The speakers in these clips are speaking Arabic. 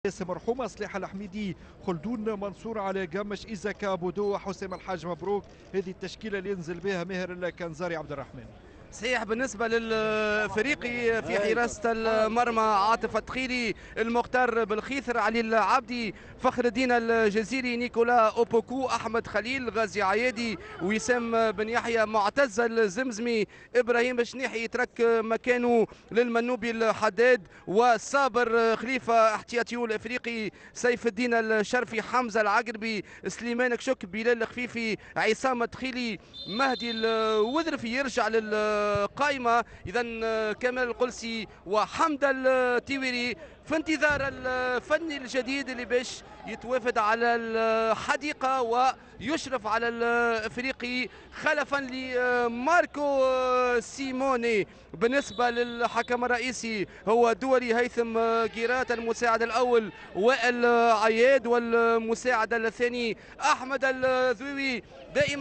مرحومه صليحه الحميدي، خلدون منصور على قمش، ايزاكا بودو، حسام الحاج مبروك. هذه التشكيله اللي ينزل بها ماهر الكنزاري. عبد الرحمن صحيح بالنسبة للفريقي في حراسة المرمى عاطف التخيلي، المختار بالخيثر، علي العبدي، فخر الدين الجزيري، نيكولا أوبوكو، أحمد خليل، غازي عيادي، وسام بن يحيى، معتز الزمزمي، إبراهيم الشنيحي يترك مكانه للمنوبي الحداد، وصابر خليفة احتياطيو الإفريقي، سيف الدين الشرفي، حمزة العقربي، سليمان كشك، بلال الخفيفي، عصام التخيلي، مهدي الوذرفي يرجع قائمة. إذا كمال القلسي وحمد التيويري في انتظار الفني الجديد اللي باش يتوافد على الحديقة ويشرف على الافريقي خلفا لماركو سيموني. بالنسبة للحكم الرئيسي هو دولي هيثم قيرات، المساعد الأول وائل عياد، والمساعد الثاني أحمد الذويوي. دائما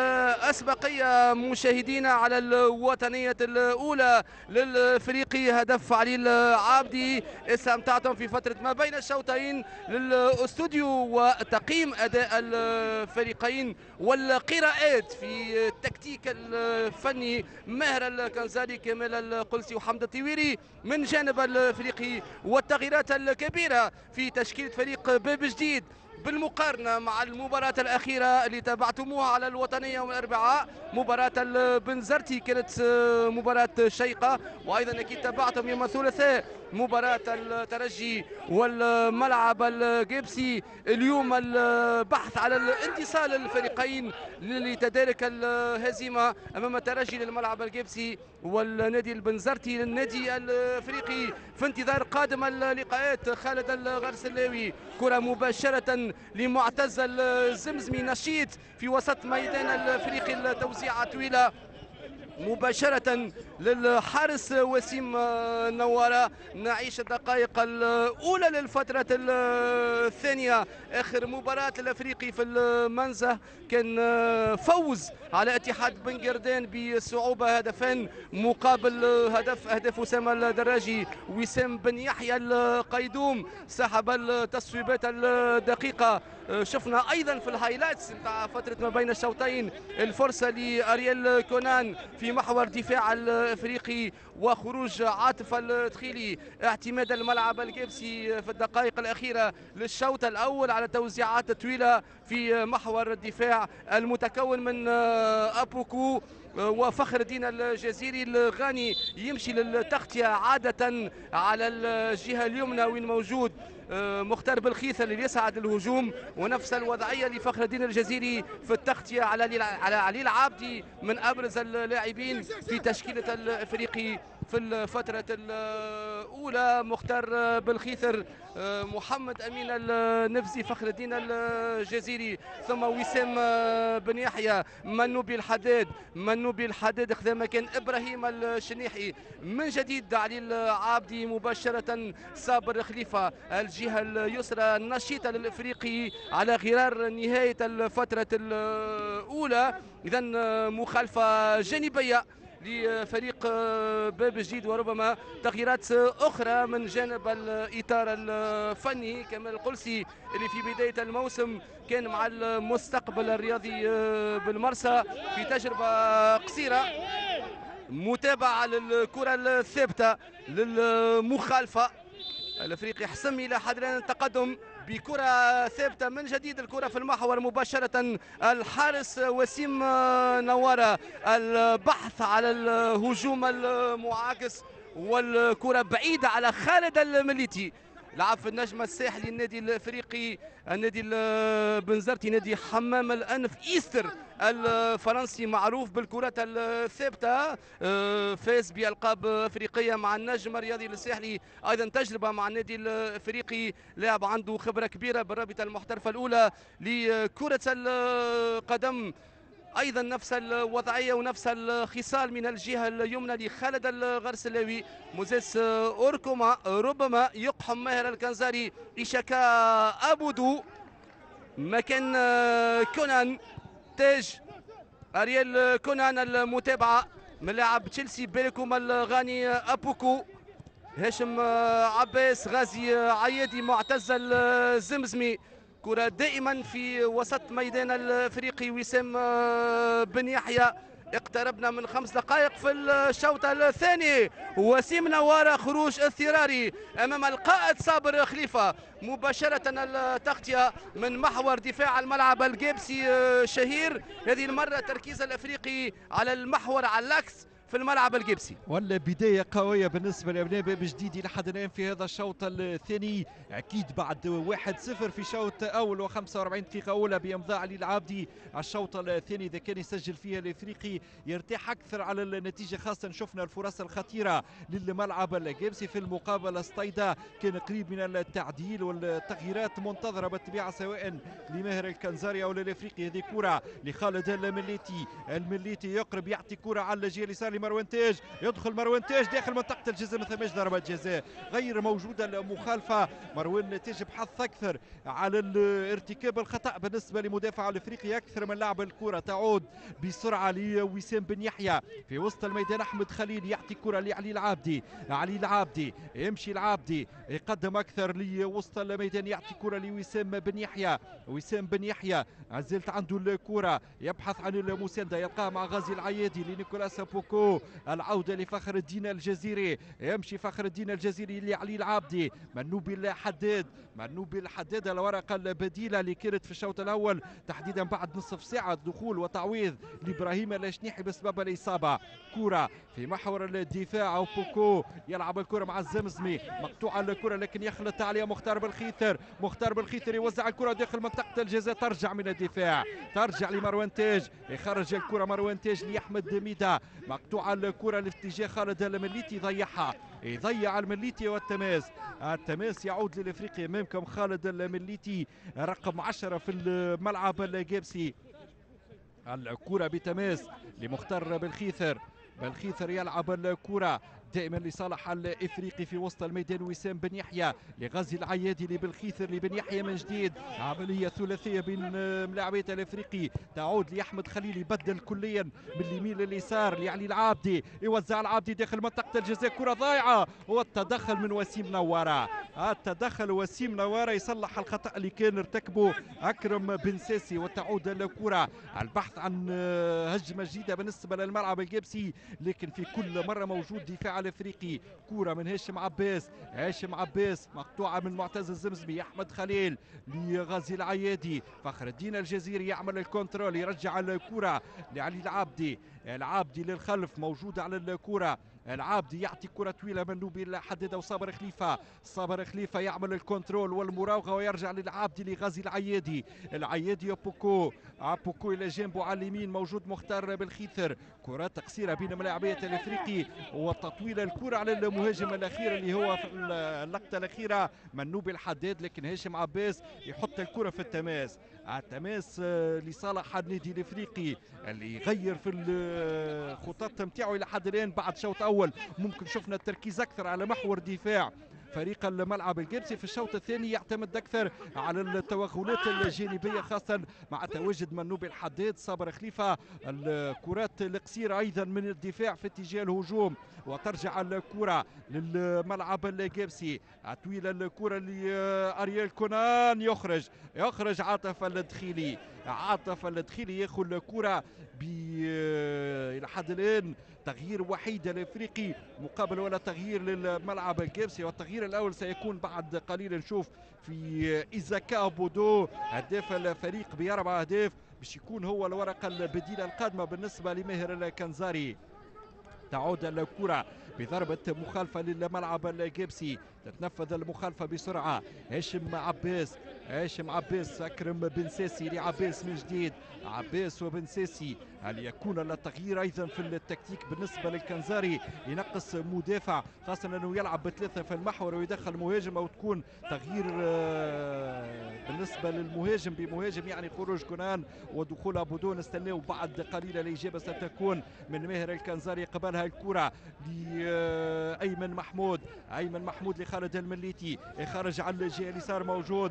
الأسبقية مشاهدينا على الوطنية الأولى للفريق، هدف علي العابدي. استمتعتم في فترة ما بين الشوطين للاستوديو وتقييم أداء الفريقين والقراءات في التكتيك الفني ماهر الكنزاري، كمال القلسي، وحمد التويري من جانب الفريقي، والتغييرات الكبيرة في تشكيلة فريق باب جديد بالمقارنة مع المباراة الأخيرة اللي تابعتموها على الوطنية يوم الأربعاء. مباراة البنزرتي كانت مباراة شيقة، وأيضا أكيد تابعتم يوم الثلاثاء مباراة الترجي والملعب الجيبسي. اليوم البحث على الانتصال الفريقين لتدارك الهزيمة أمام الترجي للملعب الجيبسي، والنادي البنزرتي للنادي الافريقي. في انتظار قادم اللقاءات، خالد الغرسلاوي، كرة مباشرة لمعتز الزمزمي، نشيط في وسط ميدان الفريق، التوزيعة طويلة مباشرة للحارس وسيم نوارة. نعيش الدقائق الأولى للفترة الثانية. آخر مباراة الأفريقي في المنزه كان فوز على اتحاد بن قردان بصعوبة، هدفين مقابل هدف. أهداف أسامة الدراجي، وسام بن يحيى القيدوم سحب التصويبات الدقيقة. شفنا أيضا في الهايلايتس نتاع فترة ما بين الشوطين الفرصة لأريال كونان في محور دفاع الافريقي، وخروج عاطف التخيلي، اعتماد الملعب الكبسي في الدقائق الاخيره للشوط الاول على توزيعات طويله في محور الدفاع المتكون من ابوكو وفخر الدين الجزيري. الغاني يمشي للتغطيه عاده على الجهه اليمنى وين موجود مختار بالخيث اللي يسعد الهجوم، ونفس الوضعيه لفخر الدين الجزيري في التغطيه على علي العابدي، من ابرز اللاعبين في تشكيله الافريقي في الفترة الأولى. مختار بالخيثر، محمد أمين النفزي، فخر الدين الجزيري، ثم وسام بن يحيى، منوبي الحداد خذا مكان إبراهيم الشنيحي. من جديد علي العابدي مباشرة، صابر خليفة الجهة اليسرى النشيطة للإفريقي على غرار نهاية الفترة الأولى. إذا مخالفة جانبية لفريق باب جديد، وربما تغييرات أخرى من جانب الإطار الفني. كمال القلسي اللي في بداية الموسم كان مع المستقبل الرياضي بالمرسى في تجربة قصيرة، متابعة للكرة الثابتة للمخالفة. الافريقي حسم الى حد الان التقدم بكره ثابته من جديد، الكره في المحور مباشره. الحارس وسيم نواره، البحث على الهجوم المعاكس، والكره بعيده على خالد المليتي، لعب في النجم الساحلي النادي الافريقي، النادي البنزرتي، نادي حمام الانف ايستر الفرنسي، معروف بالكرات الثابته، فاز بالقاب افريقيه مع النجم الرياضي الساحلي، ايضا تجربه مع النادي الافريقي، لاعب عنده خبره كبيره بالرابطه المحترفه الاولى لكره القدم. ايضا نفس الوضعيه ونفس الخصال من الجهه اليمنى لخالد الغرسلاوي. موزيس اوركوما ربما يقحم ماهر الكنزاري، إشاكا ابودو مكان كونان، تاج اريال كونان. المتابعه من لاعب تشيلسي بيلكوم الغاني ابوكو، هاشم عباس، غازي عيادي، معتز الزمزمي. كرة دائما في وسط ميدان الافريقي وسام بن يحيى. اقتربنا من 5 دقائق في الشوط الثاني. وسيم نوارة خروج اضطراري امام القائد صابر خليفه. مباشره التغطيه من محور دفاع الملعب الجيبسي شهير. هذه المره تركيز الافريقي على المحور على اللاكس في الملعب الجيبسي. ولا بداية قوية بالنسبة لأبناء باب جديد لحد الآن في هذا الشوط الثاني، أكيد بعد 1-0 في شوط أول و45 دقيقة أولى بإمضاء علي العابدي. الشوط الثاني إذا كان يسجل فيها الإفريقي يرتاح أكثر على النتيجة، خاصة شفنا الفرص الخطيرة للملعب الجيبسي. في المقابلة سطيدا كان قريب من التعديل والتغييرات منتظرة بالطبيعة سواء لماهر الكنزاري أو للإفريقي. هذه كرة لخالد المليتي يقرب يعطي كرة على الجهة اليسار لمروان تاج، يدخل مروان تاج داخل منطقة الجزاء، ما ثماش ضربة جزاء، غير موجودة المخالفة. مروان تاج بحث أكثر على ارتكاب الخطأ بالنسبة لمدافع الإفريقي أكثر من لعب الكرة. تعود بسرعة لوسام بن يحيى في وسط الميدان. أحمد خليل يعطي كرة لعلي العابدي، علي العابدي يمشي، العابدي يقدم أكثر لوسط الميدان، يعطي كرة لوسام بن يحيى. وسام بن يحيى عزلت عنده الكرة، يبحث عن المساندة، يلقاها مع غازي العيادي لنيكولاس بوكو. العودة لفخر الدين الجزيري، يمشي فخر الدين الجزيري لعلي العابدي. منوبي الحداد الورقة البديلة اللي كانت في الشوط الأول تحديدا بعد نصف ساعة دخول وتعويض لإبراهيم الشنيحي بسبب الإصابة. كرة في محور الدفاع، أو بوكو يلعب الكرة مع الزمزمي، مقطوعة الكرة لكن يخلط عليها مختار بالخيثر يوزع الكرة داخل منطقة الجزاء، ترجع من الدفاع، ترجع لمروان تاج، يخرج الكرة مروان تاج لأحمد ميدا، مقطوعة الكرة لاتجاه خالد المليتي، يضيع المليتي. والتماس يعود للافريقي. امامكم خالد المليتي رقم 10 في الملعب الجيبسي. الكرة بتماس لمختار بالخيثر يلعب الكرة دائما لصالح الافريقي في وسط الميدان. وسام بن يحيى لغازي العيادي لبالخيثر لبن يحيى من جديد، عمليه ثلاثيه بين لاعبيه الافريقي. تعود لاحمد خليل، يبدل كليا من اليمين لليسار لعلي العابدي، يوزع العابدي داخل منطقه الجزاء، كره ضايعه والتدخل من وسيم نواره. وسيم نواره يصلح الخطا اللي كان ارتكبه اكرم بن ساسي. وتعود الكره، البحث عن هجمه جديده بالنسبه للملعب الجيبسي، لكن في كل مره موجود دفاع الافريقي. كوره من هاشم عباس مقطوعه من معتز الزمزمي، احمد خليل لغازي العيادي، فخر الدين الجزيري يعمل الكنترول، يرجع الكوره لعلي العابدي للخلف، موجود على الكوره. العابدي يعطي كرة طويلة منوبي الحدادة وصابر خليفة يعمل الكنترول والمراوغة، ويرجع للعابدي لغازي العيادي بوكو إلى جانبه على اليمين، موجود مختار بالخيثر. كرة تقصيرة بين ملاعبية الافريقي وتطويل الكرة على المهاجم الاخير اللي هو في اللقطة الاخيرة منوبي الحداد، لكن هاشم عباس يحط الكرة في التماس لصالح النادي الافريقي اللي يغير في الخطط نتاعو الى حد الان. بعد شوط اول ممكن شفنا التركيز اكثر على محور دفاع فريق الملعب الجيبسي. في الشوط الثاني يعتمد اكثر على التوغلات الجانبيه، خاصه مع تواجد منوبي الحداد، صابر خليفه، الكرات القصيره ايضا من الدفاع في اتجاه الهجوم. وترجع الكره للملعب الجيبسي، طويله الكره لاريال كونان، يخرج عاطف الدخيلي ياخذ الكره الى حد الان تغيير وحيد الافريقي مقابل ولا تغيير للملعب الجيبسي. والتغيير الاول سيكون بعد قليل، نشوف في إيزاكا بودو هداف الفريق ب4 أهداف باش يكون هو الورقه البديله القادمه بالنسبه لماهر الكنزاري. تعود الكرة بضربة مخالفة للملعب الجيبسي، تتنفذ المخالفة بسرعة. هاشم عباس أكرم بن ساسي لعباس من جديد، عباس وبن ساسي. هل يكون التغيير أيضا في التكتيك بالنسبة للكنزاري، ينقص مدافع خاصة أنه يلعب ب3 في المحور ويدخل مهاجم، أو تكون تغيير بالنسبه للمهاجم بمهاجم يعني خروج كونان ودخول ابودو. نستناو بعد قليلا الاجابه ستكون من ماهر الكنزاري. قبلها الكره لايمن محمود، ايمن محمود لخالد المليتي، خرج على الجهه اليسار موجود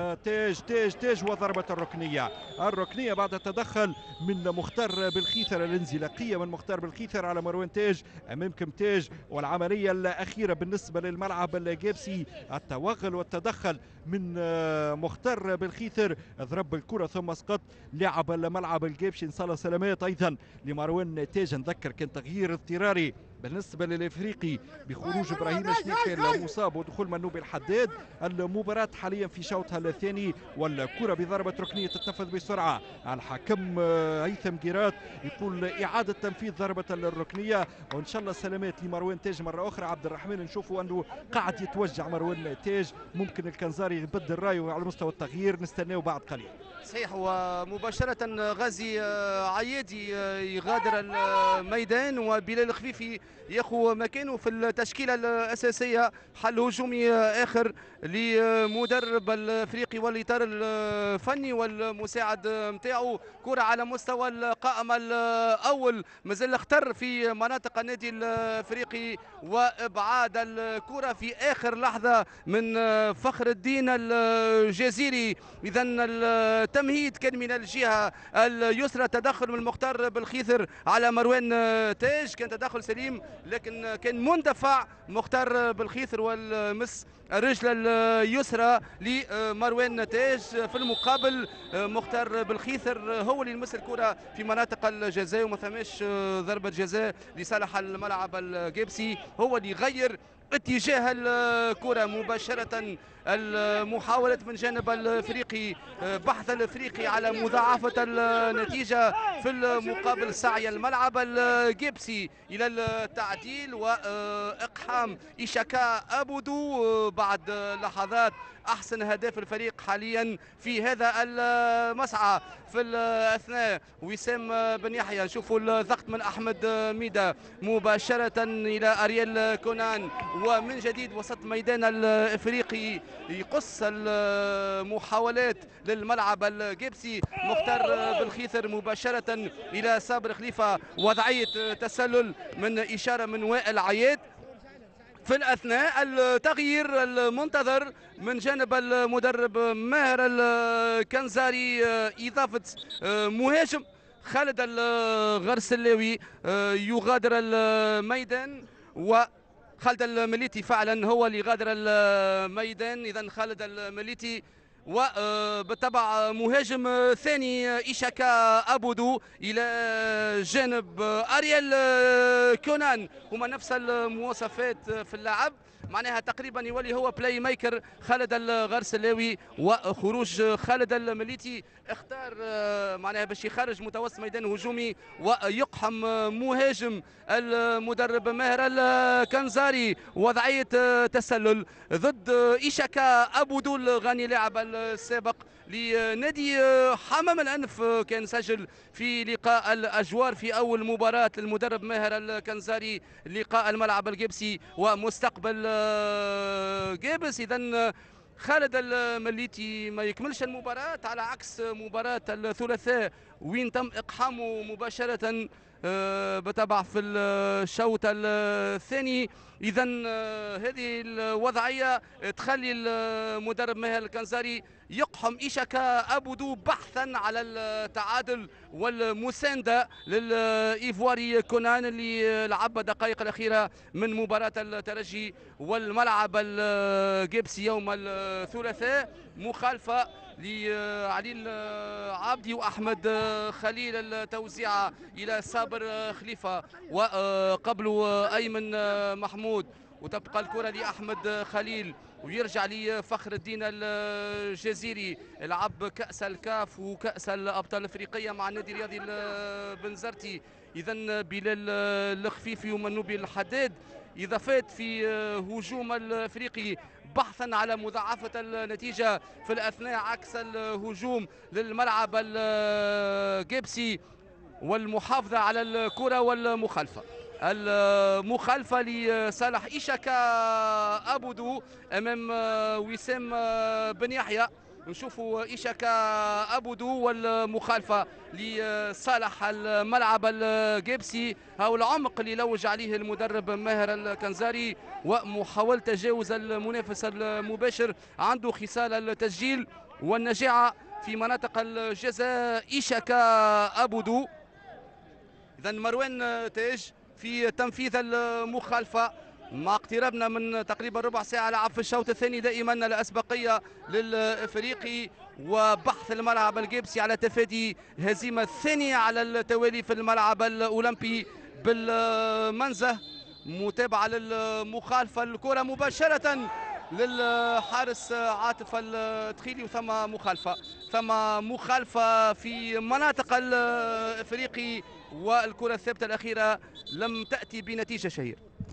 تاج وضربه الركنيه بعد تدخل من مختار بالخيثر، الانزلاقيه من مختار بالخيثر على مروان تاج. امامكم تاج والعمليه الاخيره بالنسبه للملعب الجابسي، التوغل والتدخل من مختار بالخيثر، ضرب الكره ثم سقط لعب الملعب الجابسي. نصلى سلامات ايضا لمروان تاج. نذكر كان تغيير اضطراري بالنسبه للافريقي بخروج ابراهيم شنيكي المصاب ودخول منوب الحداد. المباراه حاليا في شوطها الثاني والكره بضربه ركنيه تتنفذ بسرعه. الحكم هيثم جيرات يقول اعاده تنفيذ ضربه الركنيه، وان شاء الله سلامات لمروان تاج مره اخرى. عبد الرحمن نشوفوا انه قاعد يتوجع مروان تاج، ممكن الكنزاري يبدل رايه على مستوى التغيير، نستناه بعد قليل. صحيح، ومباشرة غازي عيادي يغادر الميدان وبلال خفيفي ياخذ مكانه في التشكيلة الأساسية. حل هجومي آخر لمدرب الافريقي والاطار الفني والمساعد نتاعو. كرة على مستوى القائمة الأول، مازال اختر في مناطق النادي الافريقي وابعاد الكرة في آخر لحظة من فخر الدين الجزيري. إذا التمهيد كان من الجهة اليسرى، تدخل من مختار بالخيثر على مروان تاج، كان تدخل سليم لكن كان مندفع مختار بالخيثر والمس الرجل اليسرى لمروان تاج. في المقابل مختار بالخيثر هو اللي يمس الكرة في مناطق الجزاء وما ثماش ضربة جزاء لصالح الملعب الجابسي، هو اللي يغير اتجاه الكرة مباشرة. المحاولة من جانب الافريقي، بحث الافريقي على مضاعفة النتيجة، في المقابل سعي الملعب الجيبسي الى التعديل واقحام إيشاكا أبودو بعد لحظات. احسن هداف الفريق حاليا في هذا المسعى. في الاثناء وسام بن يحيى، نشوفوا الضغط من احمد ميدا مباشره الى اريال كونان، ومن جديد وسط ميدان الافريقي يقص المحاولات للملعب الجيبسي. مختار بالخيثر مباشره الى صابر خليفه، وضعيه تسلل من اشاره من وائل عياد. في الأثناء التغيير المنتظر من جانب المدرب ماهر الكنزاري، إضافة مهاجم خالد الغرسلاوي يغادر الميدان، وخالد المليتي فعلا هو اللي غادر الميدان. إذا خالد المليتي وبالطبع مهاجم ثاني إيشاكا أبودو إلى جانب أريال كونان، هما نفس المواصفات في اللعب، معناها تقريبا يولي هو بلاي ميكر خالد الغرسلاوي. وخروج خالد المليتي اختار معناها باش يخرج متوسط ميدان هجومي ويقحم مهاجم المدرب ماهر الكنزاري، وضعية تسلل ضد إيشاكا أبودو الغاني لاعب السابق لنادي حمام الأنف، كان سجل في لقاء الأجوار في أول مباراة للمدرب ماهر الكنزاري لقاء الملعب الجيبسي ومستقبل جيبس. إذا خالد المليتي ما يكملش المباراة، على عكس مباراة الثلاثاء وين تم إقحامه مباشرة بالطبع في الشوط الثاني. إذا هذه الوضعية تخلي المدرب ماهر الكنزاري يقحم إيشاكا أبودو بحثا على التعادل والمساندة للإيفواري كونان اللي لعب الدقائق الأخيرة من مباراة الترجي والملعب الجيبسي يوم الثلاثاء. مخالفة لعلي العابدي وأحمد خليل، التوزيعة إلى صابر خليفة وقبله أيمن محمود، وتبقى الكرة لأحمد خليل ويرجع لفخر الدين الجزيري. لعب كأس الكاف وكأس الأبطال الأفريقية مع النادي الرياضي البنزرتي. إذا بلال الخفيفي ومنوبي الحداد إضافات في هجوم الأفريقي بحثا على مضاعفة النتيجة في الأثناء عكس الهجوم للملعب الجيبسي، والمحافظة على الكرة والمخالفة. المخالفة لصالح إيشاكا أبودو أمام وسام بن يحيى. نشوفوا إيشاكا أبودو والمخالفة لصالح الملعب الجيبسي، أو العمق اللي لوج عليه المدرب ماهر الكنزاري ومحاولة تجاوز المنافس المباشر. عنده خصال التسجيل والنجاعة في مناطق الجزاء إيشاكا أبودو. إذا مروان تاج في تنفيذ المخالفة مع اقترابنا من تقريبا ربع ساعة لعب في الشوط الثاني. دائما الأسبقية للإفريقي وبحث الملعب الجيبسي على تفادي هزيمة ثانية على التوالي في الملعب الأولمبي بالمنزه. متابعة للمخالفة، الكرة مباشرة للحارس عاطف الدخيلي، ثم مخالفة في مناطق الإفريقي، والكرة الثابتة الأخيرة لم تأتي بنتيجة شهير.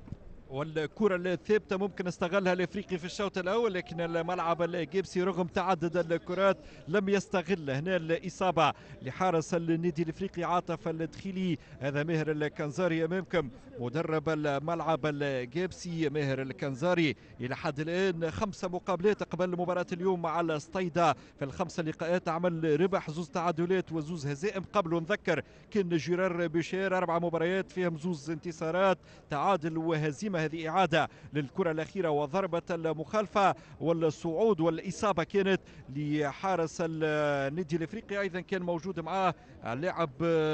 والكرة الثابتة ممكن استغلها الافريقي في الشوط الاول، لكن الملعب الجيبسي رغم تعدد الكرات لم يستغل هنا الاصابة لحارس النادي الافريقي عاطف الدخيلي. هذا ماهر الكنزاري امامكم مدرب الملعب الجيبسي. ماهر الكنزاري الى حد الان 5 مقابلات قبل مباراة اليوم مع الصيدا، في ال5 لقاءات عمل ربح 2 تعادلات و2 هزائم. قبله نذكر كان جيرار بشير 4 مباريات فيهم 2 انتصارات تعادل وهزيمة. هذه إعادة للكرة الأخيرة وضربة المخالفة، والصعود والإصابة كانت لحارس النادي الإفريقي. أيضا كان موجود معاه اللاعب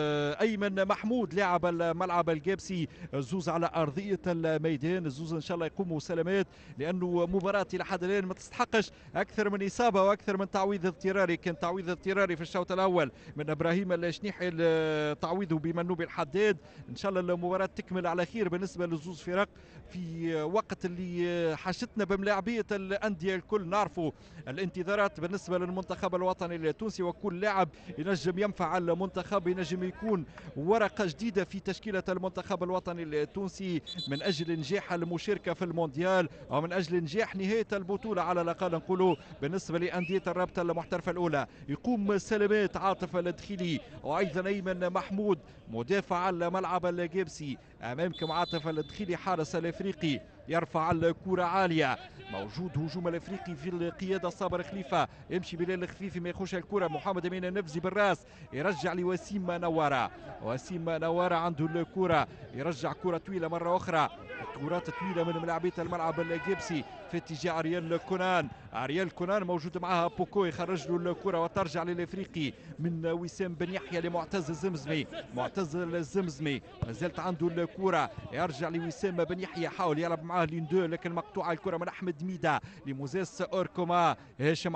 أيمن محمود لاعب الملعب الجيبسي. زوز على أرضية الميدان، زوز إن شاء الله يقوموا سلامات، لأنه مباراة إلى حد الآن ما تستحقش أكثر من إصابة وأكثر من تعويض اضطراري. كان تعويض اضطراري في الشوط الأول من إبراهيم الشنيحي، تعويضه بمنوب الحداد. إن شاء الله المباراة تكمل على خير بالنسبة لزوز فرق في وقت اللي حاجتنا بملاعبية الأندية الكل. نعرفوا الانتظارات بالنسبة للمنتخب الوطني التونسي، وكل لاعب ينجم ينفع المنتخب، ينجم يكون ورقة جديدة في تشكيلة المنتخب الوطني التونسي من أجل نجاح المشاركة في المونديال، ومن أجل نجاح نهاية البطولة على الأقل نقولوا بالنسبة لأندية الرابطة المحترفة الأولى. يقوم سلامات عاطف الدخيلي وأيضا أيمن محمود مدافع الملعب الجيبسي. أمامكم عاطف الدخيلي حارس الافريقي يرفع الكرة عالية. موجود هجوم الافريقي في القياده صابر خليفه، يمشي بلال الخفيفي ما يخش الكرة. محمد امين النفزي بالراس يرجع لوسيم نواره. وسيم نواره عنده الكرة، يرجع كرة طويله مره اخرى. كرات طويله من ملاعبيه الملعب الجيبسي في اتجاه اريال كونان. اريال كونان موجود معها بوكو، يخرج له الكرة وترجع للافريقي من وسام بن يحيى لمعتز الزمزمي. معتز الزمزمي ما زالت عنده الكرة، يرجع لوسام بن يحيى، حاول يلعب معاه لين دو لكن مقطوعه الكرة من احمد ميدا لموزيس اوركوما. هاشم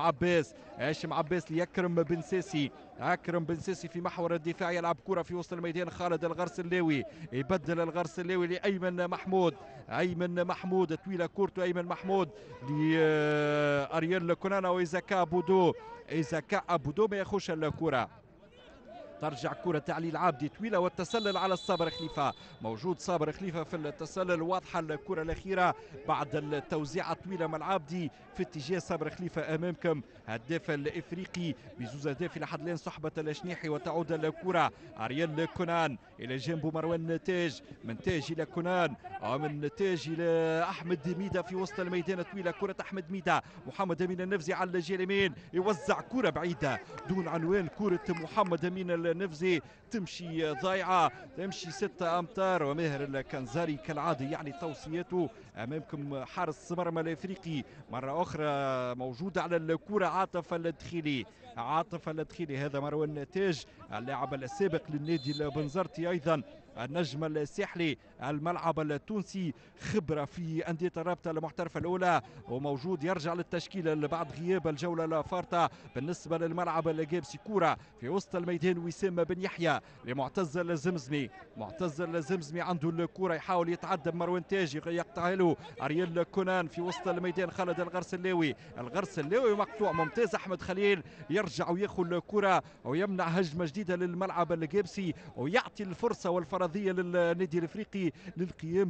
عباس ليكرم بن ساسي. اكرم بن ساسي في محور الدفاع يلعب كرة في وسط الميدان. خالد الغرسلاوي يبدل الغرسلاوي لايمن محمود. ايمن محمود طويله كورته ايمن محمود لاريال كونانا وايزاكا ابودو ما يخش الكرة. ترجع كرة تعلي العابدي طويلة والتسلل على الصابر خليفة. موجود صابر خليفة في التسلل، واضحة الكرة الأخيرة بعد التوزيعة الطويلة من العابدي في اتجاه صابر خليفة. أمامكم هداف الإفريقي بزوز أهداف لحد الآن صحبة الشنيحي، وتعود الكرة أريال كونان إلى جنبه مروان تاج، من تاج إلى كونان ومن تاج إلى أحمد ميدا في وسط الميدان. طويلة كرة أحمد ميدا، محمد أمين النفزي على الجهة اليمين يوزع كرة بعيدة دون عنوان. كرة محمد أمين النفزي تمشي ضايعة، تمشي 6 أمتار. وماهر الكنزاري كالعادة يعني توصياته. أمامكم حارس مرمى الإفريقي مرة أخرى موجود على الكرة عاطف الدخيلي. هذا مروان تاج اللاعب السابق للنادي البنزرتي، أيضا النجم الساحلي الملعب التونسي، خبرة في أندية الرابطة المحترفة الأولى، وموجود يرجع للتشكيلة بعد غياب الجولة الفارطة. بالنسبة للملعب الجيبسي كرة في وسط الميدان، وسام بن يحيى لمعتز الزمزمي عنده الكرة، يحاول يتعدى مروان تاج يقطعها له أريال كونان في وسط الميدان. خالد الغرسلاوي مقطوع ممتاز. أحمد خليل يرجع وياخذ الكرة ويمنع هجمة جديدة للملعب الجيبسي ويعطي الفرصة والفرص افتراضيه للنادي الافريقي للقيام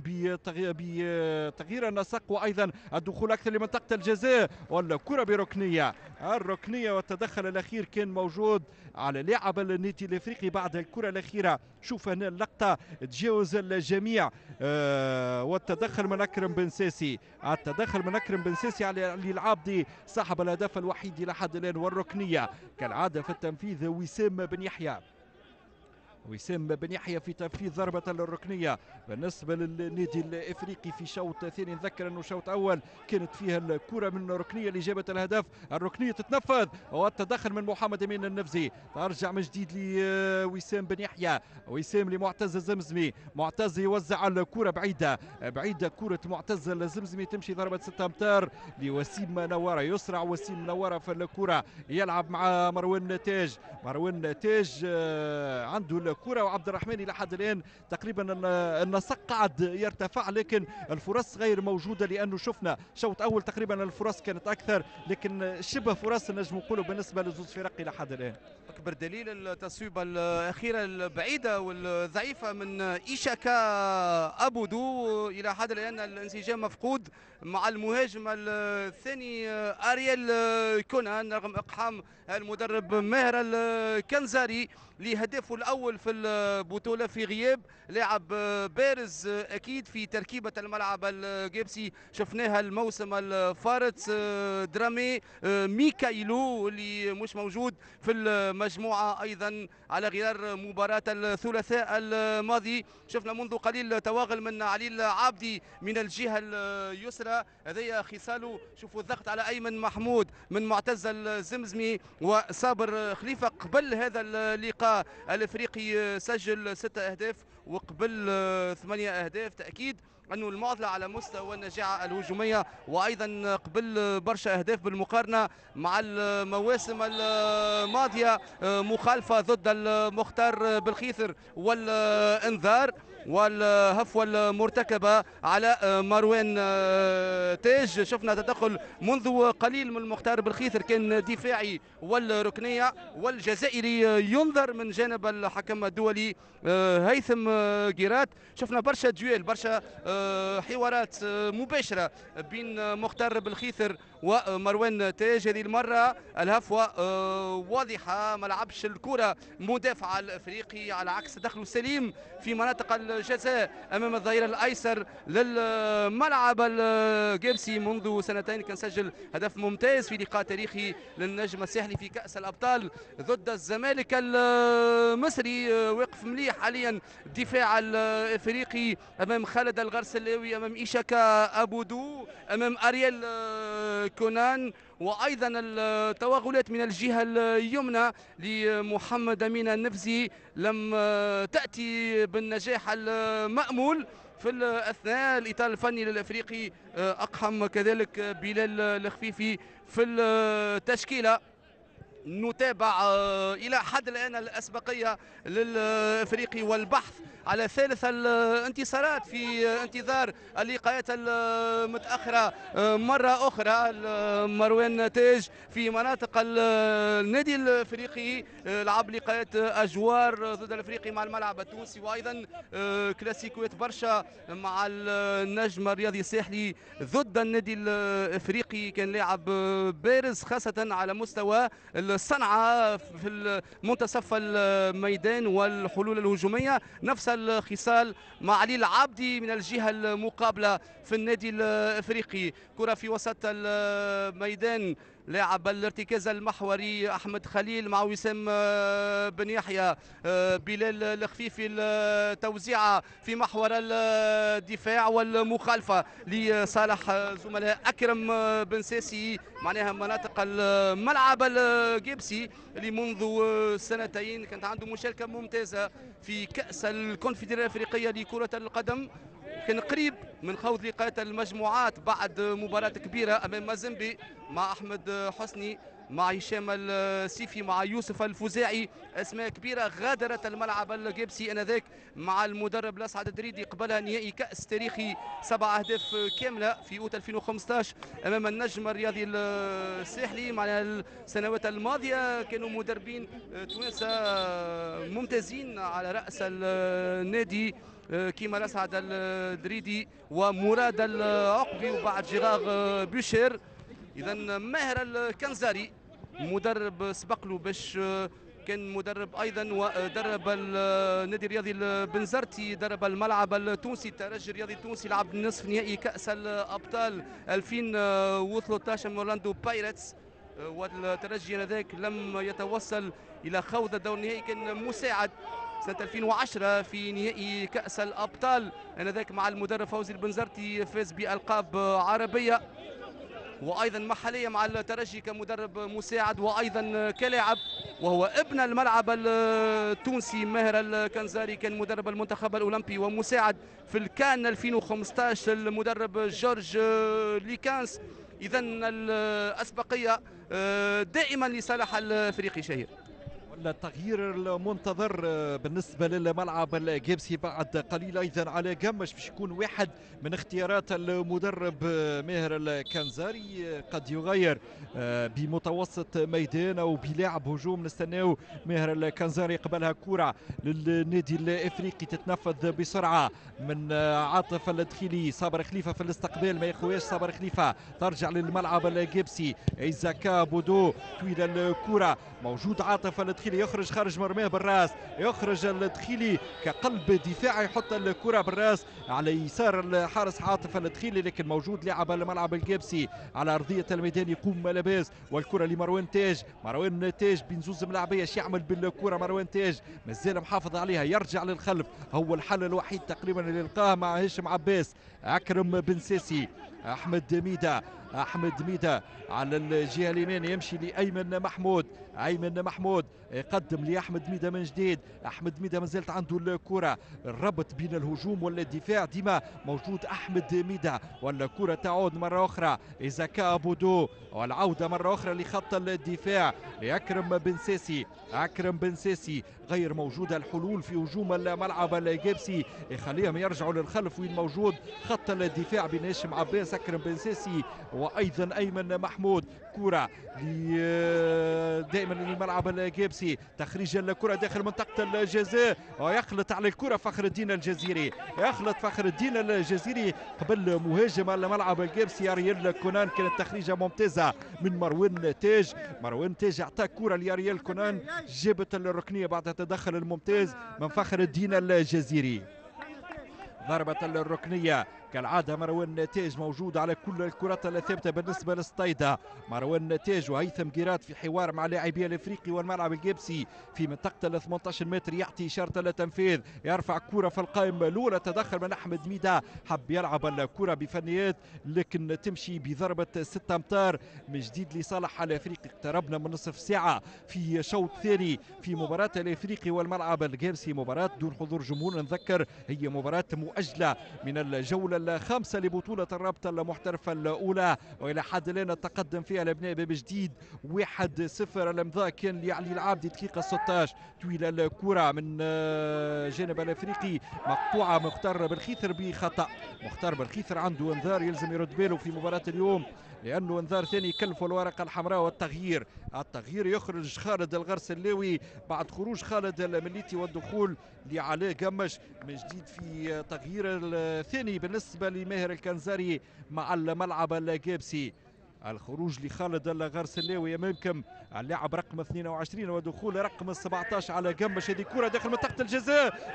بتغيير النسق وايضا الدخول اكثر لمنطقه الجزاء، والكره بركنيه. الركنيه والتدخل الاخير كان موجود على لاعب النادي الافريقي بعد الكره الاخيره. شوف هنا اللقطه تجاوز الجميع والتدخل من اكرم بن ساسي. التدخل من اكرم بن ساسي على علي العابدي صاحب الهدف الوحيد الى حد الان، والركنيه كالعاده في التنفيذ وسام بن يحيى. وسام بن يحيى في تنفيذ ضربة الركنية بالنسبة للنادي الافريقي في شوط ثاني. نذكر انه شوط اول كانت فيها الكرة من ركنية لإجابة الهدف. الركنية تتنفذ والتدخل من محمد امين النفزي. ترجع من جديد لوسام بن يحيى. وسام لمعتز الزمزمي. معتز يوزع الكرة بعيدة كرة معتز الزمزمي تمشي ضربة 6 امتار لوسيم منورة. يسرع وسيم منورة في الكرة يلعب مع مروان تاج. مروان تاج عنده الكرة وعبد الرحمن الى حد الان تقريبا النسق قاعد يرتفع، لكن الفرص غير موجوده، لانه شفنا شوط اول تقريبا الفرص كانت اكثر، لكن شبه فرص نجم نقولوا بالنسبه لزوج فرق الى حد الان. اكبر دليل التصويبه الاخيره البعيده والضعيفه من ايشاكا ابودو. الى حد الان الانسجام مفقود مع المهاجم الثاني اريال كونان رغم اقحام المدرب ماهر الكنزاري لهدفه الاول في البطوله في غياب لاعب بارز اكيد في تركيبه الملعب الجيبسي. شفناها الموسم الفارط درامي ميكايلو اللي مش موجود في المجموعه ايضا على غرار مباراه الثلاثاء الماضي. شفنا منذ قليل تواغل من علي العابدي من الجهه اليسرى. هذه خصاله. شوفوا الضغط على ايمن محمود من معتز الزمزمي وصابر خليفه. قبل هذا اللقاء الافريقي سجل 6 اهداف وقبل 8 اهداف. تاكيد أنه المعضلة على مستوى النجاعة الهجومية، وأيضا قبل برشا أهداف بالمقارنة مع المواسم الماضية. مخالفة ضد المختار بالخيثر والإنذار والهفوة المرتكبة على مروان تاج. شفنا تدخل منذ قليل من المختار بالخيثر كان دفاعي والركنية، والجزائري ينظر من جانب الحكم الدولي هيثم جيرات. شفنا برشا دويل برشا حوارات مباشرة بين مختار بالخيثر ومروان تاج. هذه المرة الهفوة واضحة، ما لعبش الكرة مدافع الافريقي على عكس تدخله السليم في مناطق الجزاء امام الظهير الايسر للملعب الجيبسي. منذ سنتين كان سجل هدف ممتاز في لقاء تاريخي للنجم الساحلي في كأس الابطال ضد الزمالك المصري. واقف مليح حاليا الدفاع الافريقي امام خالد الغرسلاوي، امام ايشاكا ابودو، امام اريال كونان، وايضا التوغلات من الجهه اليمنى لمحمد امين النفزي لم تاتي بالنجاح المامول في الاثناء. الاطار الفني للافريقي اقحم كذلك بلال الخفيفي في التشكيله. نتابع الى حد الان الاسبقيه للافريقي والبحث على ثالث الانتصارات في انتظار اللقاءات المتاخره مره اخرى. مروان تاج في مناطق النادي الافريقي لعب لقاءات اجوار ضد الافريقي مع الملعب التونسي، وايضا كلاسيكوات برشا مع النجم الرياضي الساحلي ضد النادي الافريقي. كان لاعب بارز خاصه على مستوى الصنعه في منتصف الميدان والحلول الهجوميه. نفس الخصال مع علي العابدي من الجهه المقابله في النادي الافريقي. كره في وسط الميدان لاعب الارتكاز المحوري احمد خليل مع وسام بن يحيى. بلال الخفيفي التوزيعه في محور الدفاع والمخالفه لصالح زملاء اكرم بن ساسي. معناها مناطق الملعب الجيبسي اللي منذ سنتين كانت عنده مشاركه ممتازه في كاس الكونفدراليه الافريقيه لكره القدم. كان قريب من خوض لقاءات المجموعات بعد مباراة كبيرة أمام مازيمبي مع أحمد حسني مع هشام السيفي مع يوسف الفزاعي، اسماء كبيره غادرت الملعب الجيبسي انذاك مع المدرب الاسعد الدريدي قبلها نهائي كاس تاريخي 7 اهداف كامله في اوت 2015 امام النجم الرياضي الساحلي. مع السنوات الماضيه كانوا مدربين توانسه ممتازين على راس النادي كيما الاسعد الدريدي ومراد العقبي وبعد جيرار بوشير. اذا ماهر الكنزاري مدرب سبق له باش كان مدرب ايضا ودرب النادي الرياضي البنزرتي، درب الملعب التونسي الترجي الرياضي التونسي، لعب نصف نهائي كاس الابطال 2013 من اورلاندو بايرتس، والترجي هذاك لم يتوصل الى خوض الدور النهائي. كان مساعد سنة 2010 في نهائي كأس الأبطال آنذاك مع المدرب فوزي البنزرتي، فاز بألقاب عربية وايضا محليه مع الترجي كمدرب مساعد وايضا كلاعب، وهو ابن الملعب التونسي ماهر الكنزاري، كان مدرب المنتخب الاولمبي ومساعد في الكان 2015 المدرب جورج ليكانس. اذا الاسبقيه دائما لصالح الفريق شهير. التغيير المنتظر بالنسبة للملعب الجيبسي بعد قليل أيضا على قمش باش يكون واحد من اختيارات المدرب ماهر الكنزاري، قد يغير بمتوسط ميدان أو بلاعب هجوم. نستناو ماهر الكنزاري قبلها كرة للنادي الإفريقي تتنفذ بسرعة من عاطف الدخيلي، صابر خليفة في الاستقبال ما يخويش صابر خليفة، ترجع للملعب الجيبسي إيزاكا بودو طويلة الكرة، موجود عاطف الدخيلي يخرج خارج مرماه بالراس، يخرج الدخيلي كقلب دفاعي يحط الكره بالراس على يسار الحارس عاطف الدخيلي، لكن موجود لاعب الملعب الجيبسي على ارضيه الميدان يقوم لاباس، والكره لمروان تاج، مروان تاج بنزوز ملاعبيه اش يعمل بالكره مروان تاج مازال محافظ عليها، يرجع للخلف، هو الحل الوحيد تقريبا اللي لقاه مع هشام عباس. اكرم بن سيسي، احمد ميدا على الجهه اليمين يمشي لايمن محمود، ايمن محمود يقدم لاحمد ميدا من جديد، احمد ميدا ما زالت عنده الكره، الربط بين الهجوم والدفاع ديما موجود احمد ميدا، والكره تعود مره اخرى إيزاكا بودو، والعوده مره اخرى لخط الدفاع لاكرم بن سيسي، اكرم بن سيسي غير موجوده الحلول في هجوم الملعب الجيبسي يخليهم يرجعوا للخلف، وين موجود خط الدفاع بين هشام عباس اكرم بن سيسي وايضا ايمن محمود. كره دائما للملعب الجيبسي، تخريج الكره داخل منطقه الجزاء ويخلط على الكره فخر الدين الجزيري، يخلط فخر الدين الجزيري قبل مهاجم الملعب الجيبسي ارييل كونان. كانت تخريجه ممتازه من مروان تاج، مروان تاج اعطى كره لارييل كونان جابت الركنيه بعد التدخل الممتاز من فخر الدين الجزيري. ضربة الركنية كالعادة مروان تاج موجود على كل الكرات الثابتة بالنسبة للصيدة، مروان تاج وهيثم قيرات في حوار مع لاعبي الافريقي والملعب الجيبسي في منطقة ال 18 متر، يعطي إشارة للتنفيذ، يرفع كرة في القائم الأولى، تدخل من أحمد ميدا، حب يلعب الكرة بفنيات لكن تمشي بضربة 6 أمتار من جديد لصالح الافريقي. اقتربنا من نصف ساعة في شوط ثاني في مباراة الافريقي والملعب الجيبسي، مباراة دون حضور جمهور، نذكر هي مباراة مؤجلة من الجولة الخامسة لبطولة الرابطة المحترفة الأولى، وإلى حد الآن التقدم فيها الأبناء باب جديد 1-0. الإمضاء كان لعلي العابدي دقيقة 16، طويلة الكرة من جانب الأفريقي مقطوعة مختار بالخيثر بخطأ، مختار بالخيثر عنده انذار يلزم يرد باله في مباراة اليوم، لأنه انذار ثاني يكلفه الورقة الحمراء. والتغيير يخرج خالد الغرسلاوي بعد خروج خالد المليتي والدخول لعلاء قمش من جديد في تغيير الثاني بالنسبة لماهر الكنزاري مع الملعب الجيبسي. الخروج لخالد الغرسلاوي امامكم اللاعب رقم 22 ودخول رقم 17 على قمش. هذه كرة داخل منطقة الجزاء،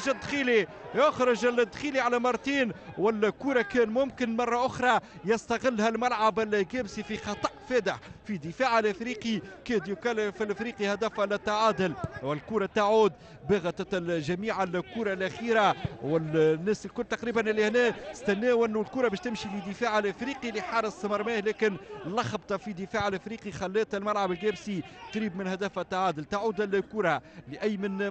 يخرج الدخيلي على مرتين، والكرة كان ممكن مرة أخرى يستغلها الملعب الجيبسي في خطأ فادح في دفاع الافريقي، كاد يكلف الافريقي هدف للتعادل، والكرة تعود بغتت الجميع الكرة الأخيرة، والناس الكل تقريبا اللي هنا استناوا انه الكرة باش تمشي لدفاع الافريقي لحارس مرماه، لكن لخبطة في دفاع الافريقي خلات الملعب الجيبسي قريب من هدف التعادل. تعود الكرة لأيمن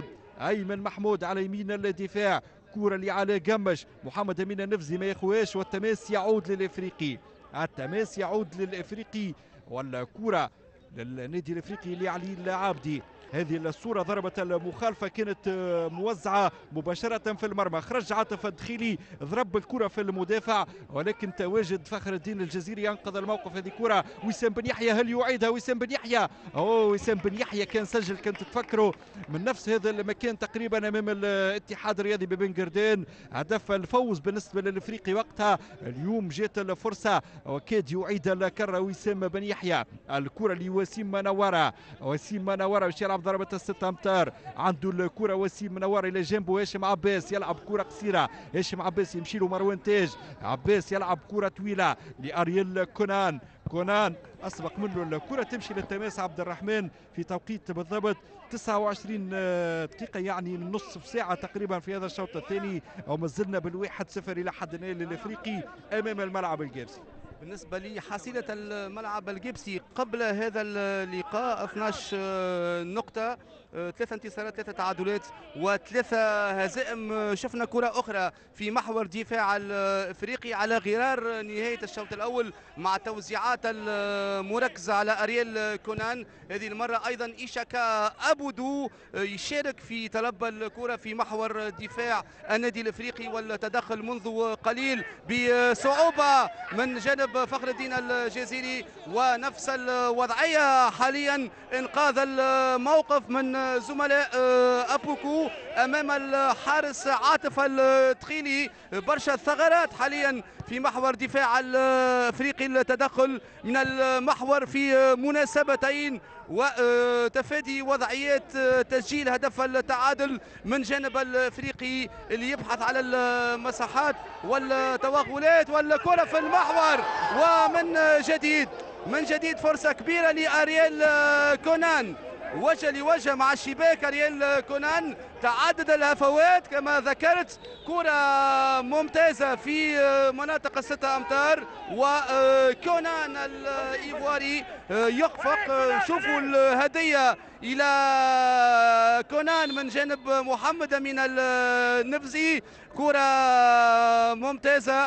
محمود على يمين الدفاع، كرة لعلاء قمش، محمد امين النفزي ما يخواش، والتماس يعود للافريقي، والكرة للنادي الافريقي لعلي العابدي. هذه الصورة ضربة المخالفة كانت موزعة مباشرة في المرمى، خرج عاطف الدخيلي ضرب الكرة في المدافع، ولكن تواجد فخر الدين الجزيري ينقذ الموقف. هذه كرة وسام بن يحيى، هل يعيدها وسام بن يحيى؟ وسام بن يحيى كان سجل، كنت تفكروا من نفس هذا المكان تقريبا امام الاتحاد الرياضي ببن قردان، هدف الفوز بالنسبة للافريقي وقتها. اليوم جات الفرصة وكاد يعيد الكرة وسام بن يحيى، الكرة لوسيم منورة، وسيم منورة باش يلعب ضربة الستة امتار، عنده الكرة وسيم منور الى جنبه هاشم عباس يلعب كرة قصيرة، هاشم عباس يمشي له مروان تاج، عباس يلعب كرة طويلة لارييل كونان، كونان اسبق منه الكرة تمشي للتماس عبد الرحمن في توقيت بالضبط 29 دقيقة، يعني نصف ساعة تقريبا في هذا الشوط الثاني، وما زلنا بالواحد صفر إلى حد الآن للإفريقي أمام الملعب الجابسي. بالنسبة لحصيلة الملعب الجبسي قبل هذا اللقاء 12 نقطة، 3 انتصارات 3 تعادلات و3 هزائم. شفنا كرة أخرى في محور دفاع الإفريقي على غرار نهاية الشوط الأول مع توزيعات المركزة على أرييل كونان. هذه المرة أيضا إيشاكا أبودو يشارك في طلب الكرة في محور دفاع النادي الإفريقي، والتدخل منذ قليل بصعوبة من جانب فخر الدين الجزيري، ونفس الوضعية حاليا إنقاذ الموقف من زملاء أبوكو أمام الحارس عاطف الدخيلي. برشا ثغرات حاليا في محور دفاع الافريقي، التدخل من المحور في مناسبتين وتفادي وضعيات تسجيل هدف التعادل من جانب الافريقي اللي يبحث على المساحات والتوغلات، والكرة في المحور، ومن جديد فرصة كبيرة لأرييل كونان، وجه لوجه مع الشباك. أرييل كونان تعدد الهفوات كما ذكرت، كرة ممتازة في مناطق الستة أمتار، وكونان الإيفواري يخفق. شوفوا الهدية إلى كونان من جانب محمد أمين النفزي، كرة ممتازة،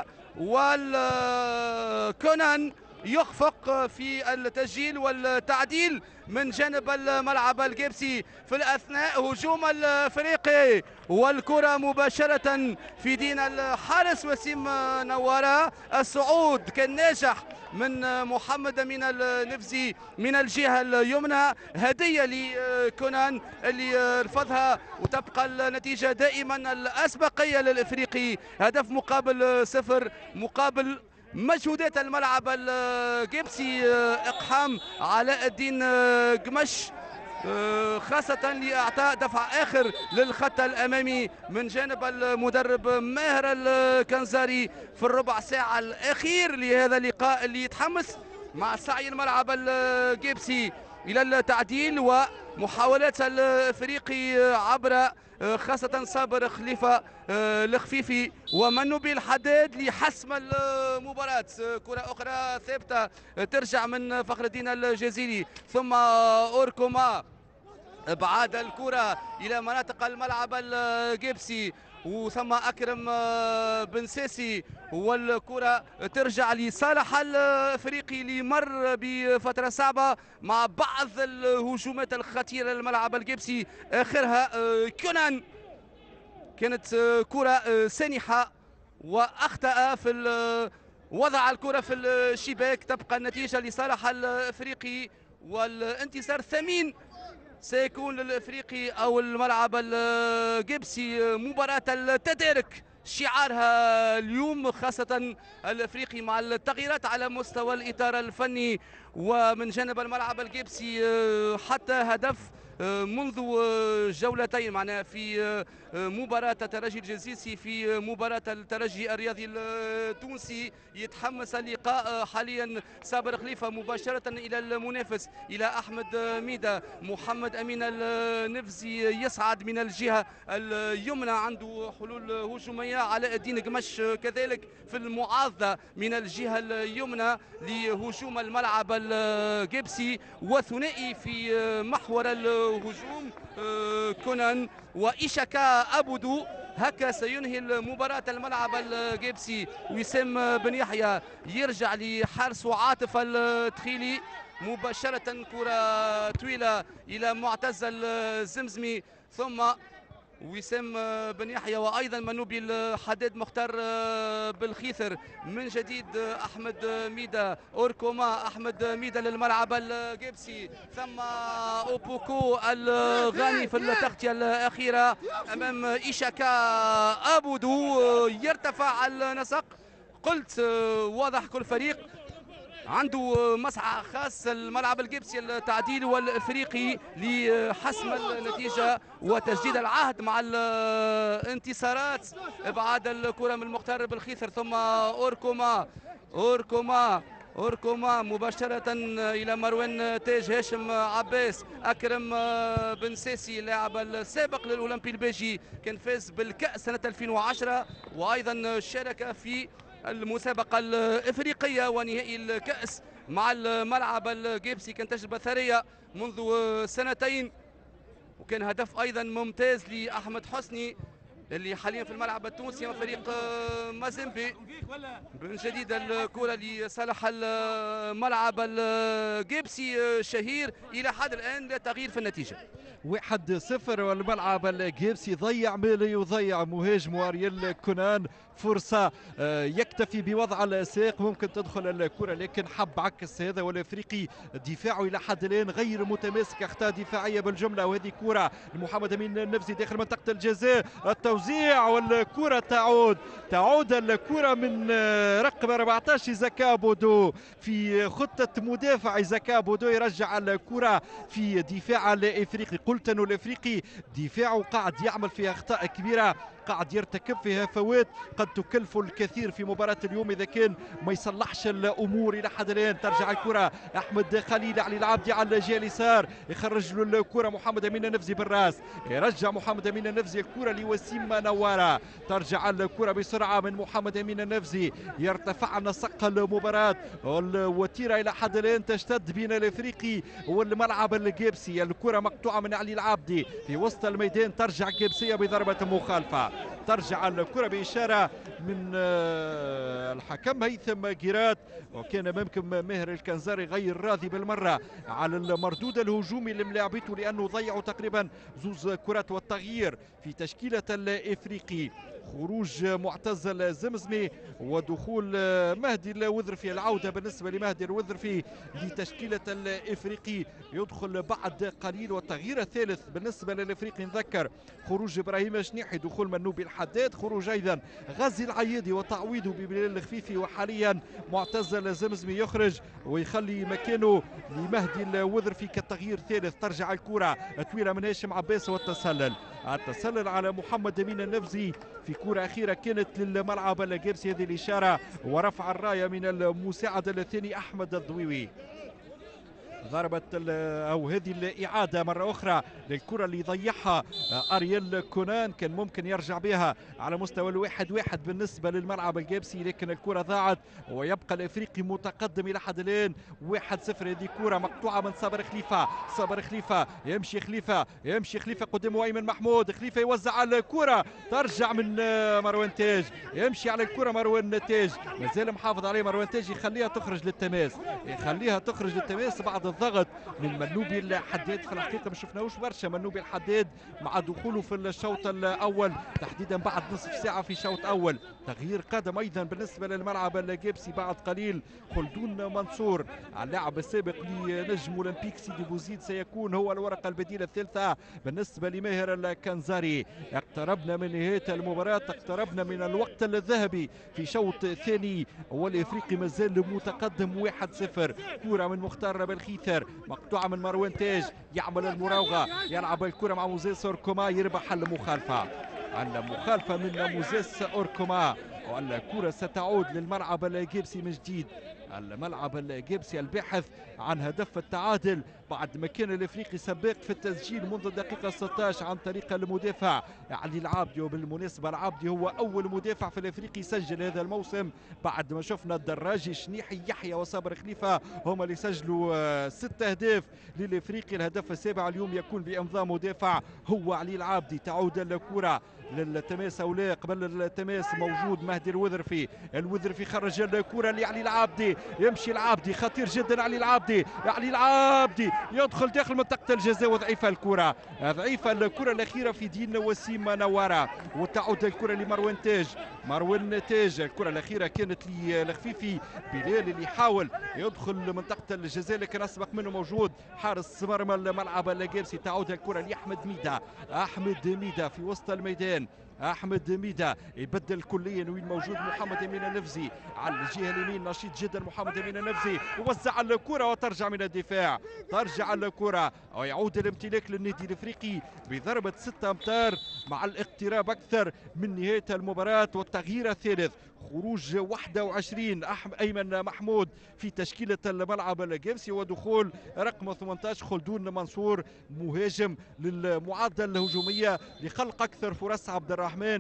والكونان يخفق في التسجيل والتعديل من جانب الملعب الجبسي في الأثناء هجوم الفريقي، والكرة مباشرة في دين الحارس وسيم نوارة. الصعود كان ناجح من محمد أمين النفزي من الجهة اليمنى، هدية لكونان اللي رفضها، وتبقى النتيجة دائما الأسبقية للإفريقي، هدف مقابل صفر، مقابل مجهودات الملعب الجبسي. اقحام علاء الدين قمش خاصة لإعطاء دفع آخر للخط الأمامي من جانب المدرب ماهر الكنزاري في الربع ساعة الأخير لهذا اللقاء اللي يتحمس مع سعي الملعب الجبسي إلى التعديل ومحاولات الفريق عبر خاصة صابر خليفة الخفيفي ومنوبي الحداد لحسم المباراة. كرة أخرى ثابتة ترجع من فخر الدين الجزيري، ثم أوركوما ابعاد الكرة الى مناطق الملعب الجبسي، وثم اكرم بن ساسي، والكرة ترجع لصالح الافريقي اللي مر بفترة صعبة مع بعض الهجومات الخطيرة للملعب الجبسي، اخرها كونان. كانت كرة سانحة واخطأ في وضع الكرة في الشباك، تبقى النتيجة لصالح الافريقي، والانتصار ثمين سيكون للافريقي او الملعب الجبسي. مباراة التدارك شعارها اليوم، خاصة الافريقي مع التغييرات على مستوى الاطار الفني، ومن جانب الملعب الجبسي حتى هدف منذ جولتين، معناها في مباراة الترجي الجزيري في مباراة الترجي الرياضي التونسي. يتحمس اللقاء حاليا صابر خليفة مباشرة إلى المنافس، إلى أحمد ميدا. محمد أمين النفزي يصعد من الجهة اليمنى، عنده حلول هجومية. علاء الدين قمش كذلك في المعارضة من الجهة اليمنى لهجوم الملعب الجبسي، وثنائي في محور الهجوم كونان وإيشاكا أبودو. هكا سينهي المباراة الملعب الجبسي. وسام بن يحيى يرجع لحارس عاطف الدخيلي، مباشرة، كرة طويلة إلى معتز الزمزمي، ثم وسام بن يحيى وايضا منوبي الحداد مختار بالخيثر. من جديد احمد ميدا، اوركوما، احمد ميدا للملعب الجيبسي، ثم اوبوكو الغاني في التغطيه الاخيره امام ايشاكا ابودو. يرتفع النسق، قلت واضح كل فريق عنده مسعى خاص. الملعب الجيبسي التعديل والافريقي لحسم النتيجه وتجديد العهد مع الانتصارات. ابعاد الكره من مختار بالخيثر، ثم اوركوما مباشرة إلى مروان تاج، هاشم عباس، أكرم بن ساسي اللاعب السابق للأولمبي البيجي، كان فاز بالكأس سنة 2010 وأيضا شارك في المسابقة الإفريقية ونهائي الكأس مع الملعب الجيبسي. كان تجربة ثرية منذ سنتين، وكان هدف أيضا ممتاز لأحمد حسني اللي حاليا في الملعب التونسي وفريق مازيمبي. من جديد الكرة لصالح الملعب الجيبسي شهير. إلى حد الآن لا تغيير في النتيجة، 1-0 والملعب الجيبسي ضيع ميلي يضيع مهاجم ارييل كونان فرصة يكتفي بوضع الساق، ممكن تدخل الكرة لكن حب عكس هذا. والافريقي دفاعه الى حد الان غير متماسك، اخطاء دفاعية بالجملة. وهذه كرة لمحمد امين النفزي داخل منطقة الجزاء، التوزيع والكرة تعود الكرة من رقم 14 زكا بودو في خطة مدافع. زكا بودو يرجع الكرة في دفاع الافريقي. قلت انه الافريقي دفاعه قاعد يعمل فيها اخطاء كبيرة، قاعد يرتكب فيها فوات قد تكلف الكثير في مباراة اليوم إذا كان ما يصلحش الأمور إلى حد الآن. ترجع الكرة أحمد خليل علي العبدي على الجهة اليسار، يخرج له الكرة محمد أمين النفزي بالراس، يرجع محمد أمين النفزي الكرة لوسيم نوارة. ترجع الكرة بسرعة من محمد أمين النفزي، يرتفع نسق المباراة. الوتيرة إلى حد الآن تشتد بين الإفريقي والملعب الجيبسي. الكرة مقطوعة من علي العبدي في وسط الميدان، ترجع الجيبسية بضربة مخالفة. ترجع الكرة بإشارة من الحكم هيثم جيرات، وكان ممكن ماهر الكنزاري غير راضي بالمرة على المردود الهجومي اللي ملاعبته لأنه ضيعوا تقريبا زوز كرات. والتغيير في تشكيلة الإفريقي، خروج معتز الزمزمي ودخول مهدي الوذرفي. العودة بالنسبة لمهدي الوذرفي لتشكيلة الإفريقي يدخل بعد قليل. والتغيير الثالث بالنسبة للإفريقي نذكر خروج إبراهيم شنيحي، دخول منوبي الحداد، خروج أيضا غازي العيادي وتعويضه ببلال الخفيفي. وحاليا معتز الزمزمي يخرج ويخلي مكانه لمهدي الوذرفي كتغيير ثالث. ترجع الكرة طويلة من هاشم عباس والتسلل على محمد أمين النفزي في كرة أخيرة كانت للملعب الجيبسي. هذه الإشارة ورفع الراية من المساعد الثاني أحمد الضويوي. ضربة أو هذه الإعادة مرة أخرى للكرة اللي ضيعها أرييل كونان، كان ممكن يرجع بها على مستوى 1-1 بالنسبة للملعب الجيبسي، لكن الكرة ضاعت ويبقى الإفريقي متقدم إلى حد الآن 1-0. هذه كرة مقطوعة من صابر خليفة، يمشي خليفة قدامه أيمن محمود، خليفة يوزع الكرة، ترجع من مروان تاج، يمشي على الكرة مروان تاج، مازال محافظ عليه مروان تاج، يخليها تخرج للتماس بعد الضغط من منوبي الحداد. في الحقيقه ما شفناهوش برشا منوبي الحداد مع دخوله في الشوط الاول تحديدا بعد نصف ساعه في شوط اول. تغيير قادم ايضا بالنسبه للملعب الجيبسي بعد قليل، خلدون منصور اللاعب السابق لنجم اولمبيك سيدي بوزيد سيكون هو الورقه البديله الثالثه بالنسبه لماهر الكنزاري. اقتربنا من نهايه المباراه، اقتربنا من الوقت الذهبي في شوط ثاني والافريقي مازال متقدم 1-0. كره من مختار بالخيثر مقطوعه من مروان تاج، يعمل المراوغه، يلعب الكره مع موزيس اوركوما، يربح المخالفه من موزيس اوركوما. والكره ستعود للملعب الجيبسي من جديد. الملعب الجيبسي الباحث عن هدف التعادل بعد ما كان الافريقي سباق في التسجيل منذ الدقيقه 16 عن طريق المدافع علي العابدي. وبالمناسبه العابدي هو اول مدافع في الافريقي سجل هذا الموسم، بعد ما شفنا الدراجي شنيحي يحيى وصابر خليفه هما اللي سجلوا 6 اهداف للافريقي. الهدف السابع اليوم يكون بامضاء مدافع هو علي العابدي. تعود الكره للتماس او لا، قبل التماس موجود مهدي الوذرفي خرج الكره لعلي العابدي، يمشي العابدي خطير جدا. علي العابدي يدخل داخل منطقه الجزاء وضعيفه الكره، ضعيفه الكره الاخيره في دين وسيم نواره. وتعود الكره لمروان تاج. الكره الاخيره كانت للخفيفي بلال اللي يحاول يدخل منطقه الجزاء لكن اسبق منه موجود حارس مرمى الملعب اللاجابسي. تعود الكره لاحمد ميدا في وسط الميدان. احمد ميدا يبدل كليا وين موجود محمد امين النفزي على الجهه اليمين، نشيط جدا محمد امين النفزي، ووزع الكره وترجع من الدفاع. ترجع الكره ويعود الامتلاك للنادي الافريقي بضربه 6 امتار مع الاقتراب اكثر من نهايه المباراه. والتغيير الثالث خروج 21 ايمن محمود في تشكيله الملعب الجابسي، ودخول رقم 18 خلدون منصور مهاجم للمعادله الهجوميه لخلق اكثر فرص عبد الرحمن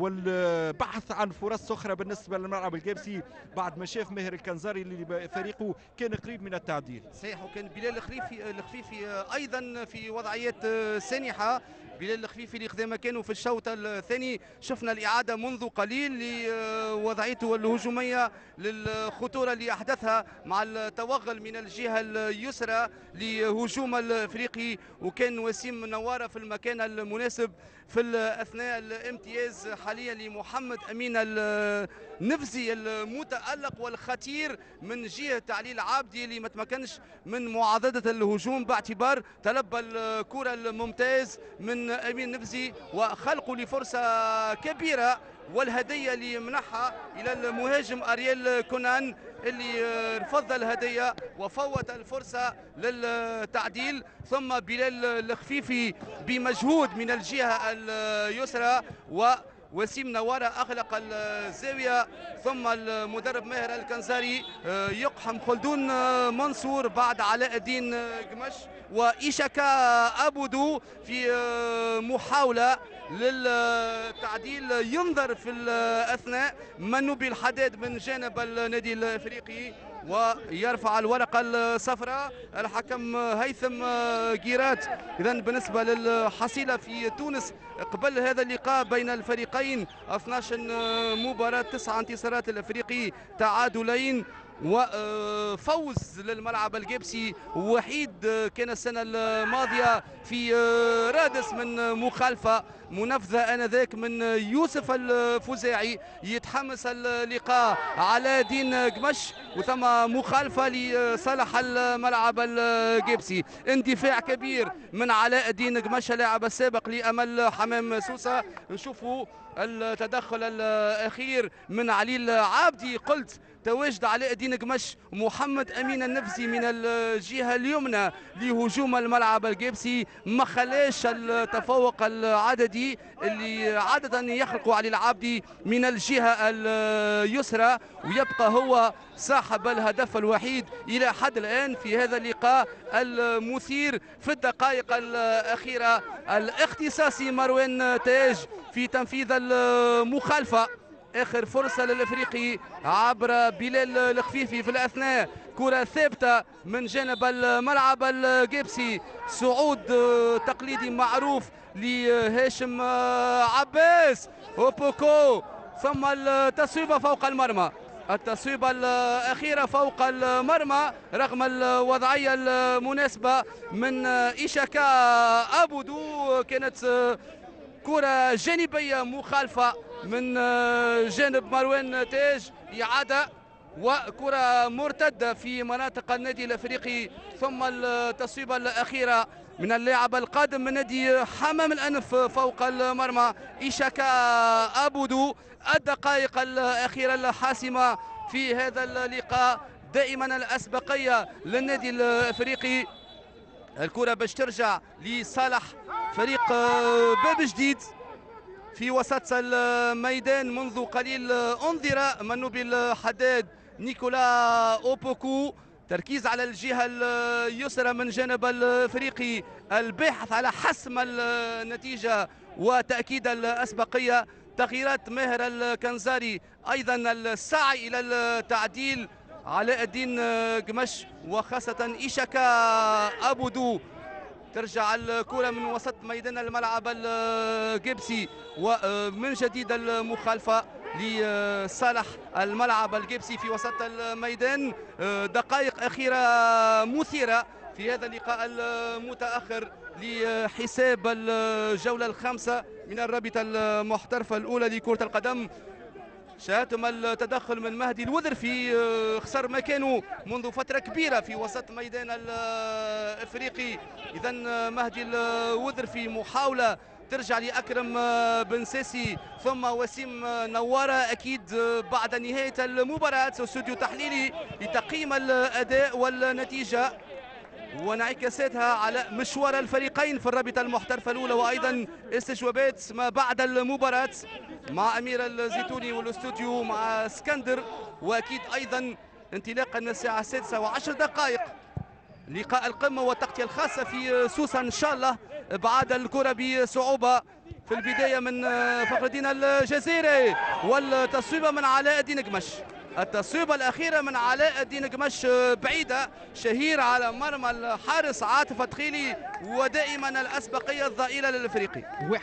والبحث عن فرص اخرى بالنسبه للملعب الجابسي بعد ما شاف ماهر الكنزاري اللي فريقه كان قريب من التعديل. صحيح، وكان بلال الخفيفي ايضا في وضعيات سانحه. بلال الخفيفي اللي خذا مكانه في الشوط الثاني، شفنا الاعاده منذ قليل لوضعيته الهجوميه للخطوره اللي احدثها مع التوغل من الجهه اليسرى لهجوم الافريقي، وكان وسيم نواره في المكان المناسب في اثناء الامتياز حاليا لمحمد امين النفزي المتالق والخطير من جهه علي العابدي اللي ما تمكنش من معاضده الهجوم باعتبار تلبى الكره الممتاز من امين النفزي وخلقه لفرصه كبيره، والهديه اللي منحها الى المهاجم ارييل كونان اللي رفض الهديه وفوت الفرصه للتعديل. ثم بلال الخفيفي بمجهود من الجهه اليسرى وسيم نواره اغلق الزاويه، ثم المدرب ماهر الكنزاري يقحم خلدون منصور بعد علاء الدين قمش وإيشاكا أبودو في محاولة للتعديل. ينظر في الأثناء منوبي الحداد من جانب النادي الأفريقي ويرفع الورقة الصفراء الحكم هيثم جيرات. إذا بالنسبة للحصيلة في تونس قبل هذا اللقاء بين الفريقين 12 مباراة، 9 انتصارات الأفريقي، تعادلين وفوز للملعب الجابسي وحيد كان السنة الماضية في رادس من مخالفة منفذة آنذاك من يوسف الفزاعي. يتحمس اللقاء علاء الدين قمش وثم مخالفة لصالح الملعب الجابسي. اندفاع كبير من علاء الدين قمش اللاعب السابق لأمل حمام سوسة. نشوفوا التدخل الأخير من علي العابدي. قلت تواجد علاء الدين قمش ومحمد امين النفزي من الجهه اليمنى لهجوم الملعب الجابسي، ما خلاش التفوق العددي اللي عاده يخلقه علي العابدي من الجهه اليسرى، ويبقى هو صاحب الهدف الوحيد الى حد الان في هذا اللقاء المثير. في الدقائق الاخيره الاختصاصي مروان تاج في تنفيذ المخالفه. اخر فرصه للافريقي عبر بلال الخفيفي في الاثناء، كره ثابته من جانب الملعب الجابسي، صعود تقليدي معروف لهاشم عباس وبوكو، ثم التصويبه فوق المرمى. التصويبه الاخيره فوق المرمى رغم الوضعيه المناسبه من إيشاكا أبودو، كانت كره جانبيه مخالفه من جانب مروان تاج، إعادة وكرة مرتدة في مناطق النادي الأفريقي. ثم التصويبة الأخيرة من اللاعب القادم من نادي حمام الأنف فوق المرمى إيشاكا أبودو. الدقائق الأخيرة الحاسمة في هذا اللقاء، دائما الأسبقية للنادي الأفريقي. الكرة باش ترجع لصالح فريق باب جديد في وسط الميدان. منذ قليل انذر منوبي الحداد نيكولا أوبوكو تركيز على الجهة اليسرى من جانب الافريقي الباحث على حسم النتيجة وتأكيد الأسبقية. تغييرات ماهر الكنزاري أيضا السعي إلى التعديل. علاء الدين قمش وخاصة إيشاكا أبودو. ترجع الكرة من وسط ميدان الملعب الجبسي ومن جديد المخالفة لصالح الملعب الجبسي في وسط الميدان. دقائق أخيرة مثيرة في هذا اللقاء المتأخر لحساب الجولة الخامسة من الرابطة المحترفة الأولى لكرة القدم. شاهدتم التدخل من مهدي الوذرفي، خسر مكانه منذ فترة كبيرة في وسط ميدان الافريقي. اذا مهدي الوذرفي محاولة ترجع لأكرم بن ساسي ثم وسيم نوارة. أكيد بعد نهاية المباراة استوديو تحليلي لتقييم الأداء والنتيجة وانعكاساتها على مشوار الفريقين في الرابطة المحترفة الأولى، وأيضا استجوابات ما بعد المباراة مع أمير الزيتوني والاستوديو مع اسكندر. وأكيد أيضا انطلاقا الساعة 6:10 لقاء القمة والتغطية الخاصة في سوسة إن شاء الله. إبعاد الكرة بصعوبة في البداية من فخر الدين الجزيري والتصويبة من علاء الدين قمش. التصويبة الأخيرة من علاء الدين قمش بعيدة، شهير على مرمى الحارس عاطف تخيلي، ودائما الأسبقية الضئيلة للإفريقي.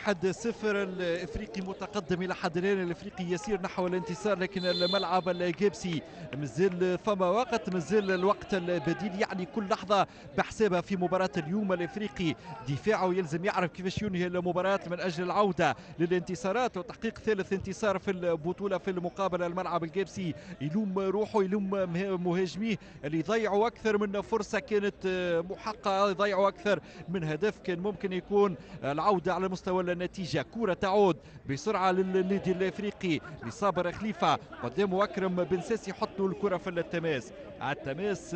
1-0 الإفريقي متقدم إلى حد الآن. الإفريقي يسير نحو الانتصار، لكن الملعب الجيبسي مازال فما وقت، مازال الوقت البديل، يعني كل لحظة بحسابها في مباراة اليوم. الإفريقي دفاعه يلزم يعرف كيفاش ينهي المباراة من أجل العودة للانتصارات وتحقيق ثالث انتصار في البطولة في المقابلة. الملعب الجيبسي يلوم روحه، يلوم مهاجميه اللي يضيعوا اكثر من فرصه كانت محققه، يضيعوا اكثر من هدف كان ممكن يكون العوده على مستوى النتيجه. كره تعود بسرعه للنادي الافريقي لصابر خليفه، قدامه اكرم بن ساسي يحط له الكره في التماس. التماس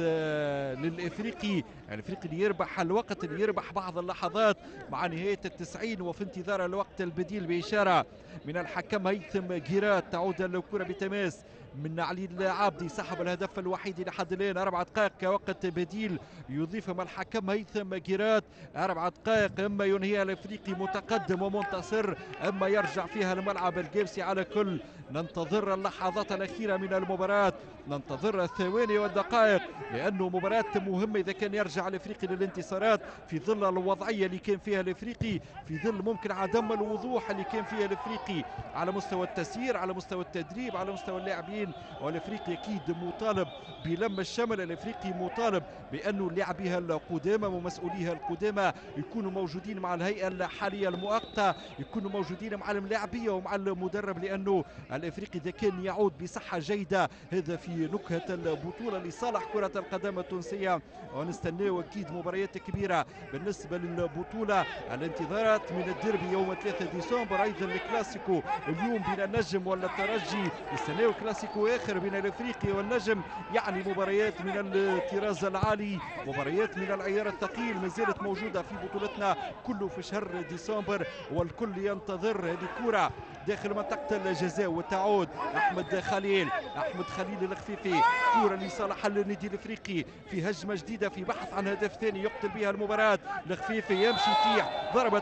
للافريقي، الافريقي اللي يربح الوقت، اللي يربح بعض اللحظات مع نهايه ال90 وفي انتظار الوقت البديل باشاره من الحكم هيثم جيرات. تعود الكره بتماس من علي العابدي صاحب الهدف الوحيد لحد الان. 4 دقائق كوقت بديل يضيفهم الحكم هيثم جيرات. 4 دقائق اما ينهيها الافريقي متقدم ومنتصر، اما يرجع فيها الملعب الجيبسي. على كل ننتظر اللحظات الاخيره من المباراه، ننتظر الثواني والدقائق، لانه مباراه مهمه اذا كان يرجع الافريقي للانتصارات في ظل الوضعيه اللي كان فيها الافريقي، في ظل ممكن عدم الوضوح اللي كان فيها الافريقي على مستوى التسيير، على مستوى التدريب، على مستوى اللاعبين. والافريقي اكيد مطالب بلم الشمل، الافريقي مطالب بانه لاعبيها القدامى ومسؤوليها القدامى يكونوا موجودين مع الهيئه الحاليه المؤقته، يكونوا موجودين مع الملاعبيه ومع المدرب، لانه الافريقي اذا كان يعود بصحه جيده هذا في نكهه البطوله لصالح كره القدم التونسيه. ونستناو اكيد مباريات كبيره بالنسبه للبطوله. الانتظارات من الديربي يوم 3 ديسمبر، ايضا الكلاسيكو اليوم بين النجم والترجي، نستناو كلاسيكو اخر بين الافريقي والنجم، يعني مباريات من الطراز العالي، مباريات من العيار الثقيل ما زالت موجوده في بطولتنا كله في شهر ديسمبر، والكل ينتظر هذه الكره داخل منطقه الجزاء. وتعود احمد خليل الخفيفي، كره لصالح النادي الافريقي في هجمه جديده في بحث عن هدف ثاني يقتل بها المباراه. الخفيفي يمشي يطيح، ضربه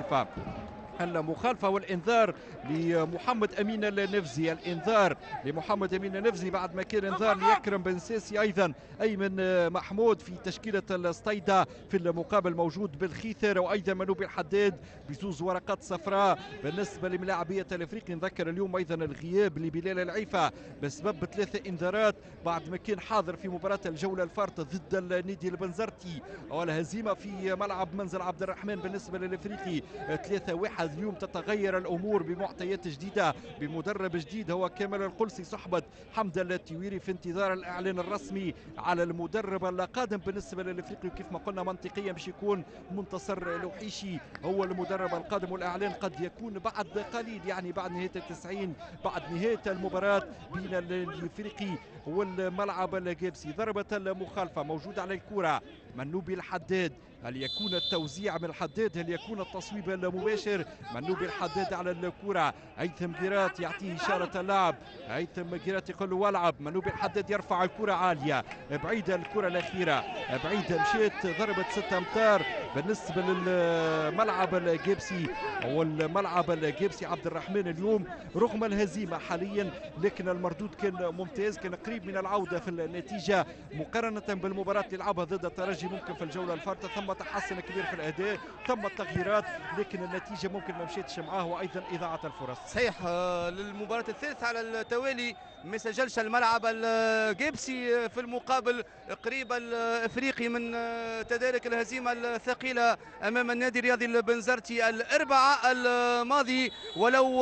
المخالفة والإنذار لمحمد أمين النفزي. الإنذار لمحمد أمين النفزي بعد ما كان إنذار لأكرم بن ساسي. أيضا أيمن محمود في تشكيلة الصيدة في المقابل موجود بالخيثر، وأيضا منوبي الحداد بزوز ورقات صفراء بالنسبة لملاعبية الإفريقي. نذكر اليوم أيضا الغياب لبلال العيفة بسبب 3 إنذارات بعد ما كان حاضر في مباراة الجولة الفارطة ضد النادي البنزرتي والهزيمة في ملعب منزل عبد الرحمن بالنسبة للإفريقي 3-1. اليوم تتغير الامور بمعطيات جديده، بمدرب جديد هو كامل القلسي صحبه حمد التويري، في انتظار الاعلان الرسمي على المدرب القادم بالنسبه للافريقي. وكيف ما قلنا منطقيا باش يكون منتصر لوحيشي هو المدرب القادم، والاعلان قد يكون بعد قليل، يعني بعد نهايه ال90، بعد نهايه المباراه بين الافريقي والملعب الجيبسي. ضربه المخالفه موجوده على الكره منوبي الحداد، هل يكون التوزيع من الحداد؟ هل يكون التصويب المباشر؟ منوبي الحداد على الكرة، هيثم قيرات يعطيه إشارة اللعب، هيثم قيرات يقول له والعب، منوبي الحداد يرفع الكرة عالية بعيدة، الكرة الأخيرة بعيدة مشيت ضربت 6 أمتار بالنسبة للملعب الجيبسي أو الملعب الجيبسي عبد الرحمن اليوم رغم الهزيمة حاليا، لكن المردود كان ممتاز، كان قريب من العودة في النتيجة مقارنة بالمباراة اللي لعبها ضد الترجي. ممكن في الجولة الفارطة ثم تحسن كبير في الأداء، ثم التغييرات، لكن النتيجة ممكن ما مشيتش معاه، وأيضا إضاعة الفرص. صحيح، للمباراة الثالثة على التوالي ما سجلش الملعب الجيبسي، في المقابل قريب الافريقي من تدارك الهزيمه الثقيله امام النادي الرياضي البنزرتي الاربعاء الماضي، ولو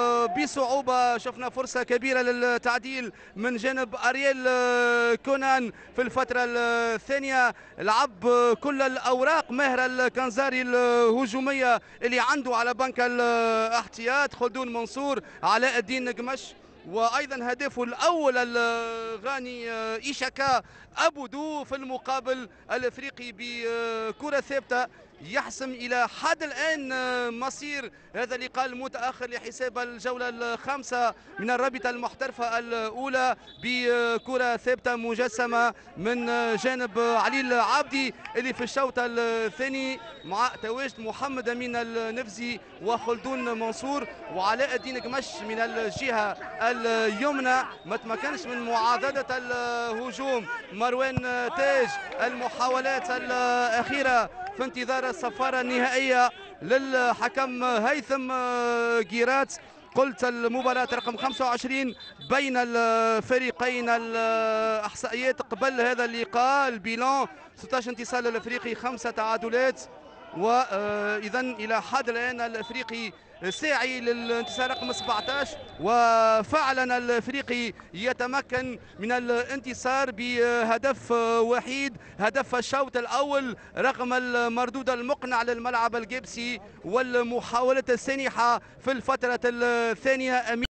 بصعوبه. شفنا فرصه كبيره للتعديل من جانب ارييل كونان في الفتره الثانيه، لعب كل الاوراق ماهر الكنزاري الهجوميه اللي عنده على بنك الاحتياط، خلدون منصور، علاء الدين قمش، وايضا هدفه الاول الغاني ايشاكا ابودو. في المقابل الافريقي بكره ثابته يحسم الى حد الان مصير هذا اللقاء المتاخر لحساب الجوله الخامسه من الرابطه المحترفه الاولى بكره ثابته مجسمه من جانب علي العابدي، اللي في الشوط الثاني مع تواجد محمد امين النفزي وخلدون منصور وعلاء الدين قمش من الجهه اليمنى ما تمكنش من معاضده الهجوم. مروان تاج المحاولات الاخيره في انتظار الصفارة النهائية للحكم هيثم قيرات. قلت المباراة رقم 25 بين الفريقين. الإحصائيات قبل هذا اللقاء، البيلان 16 انتصار للأفريقي 5 تعادلات، وإذا إلى حد الآن الأفريقي ساعي للانتصار رقم 17، وفعلا الافريقي يتمكن من الانتصار بهدف وحيد، هدف الشوط الاول رغم المردود المقنع للملعب الجيبسي والمحاولة السانحة في الفترة الثانية.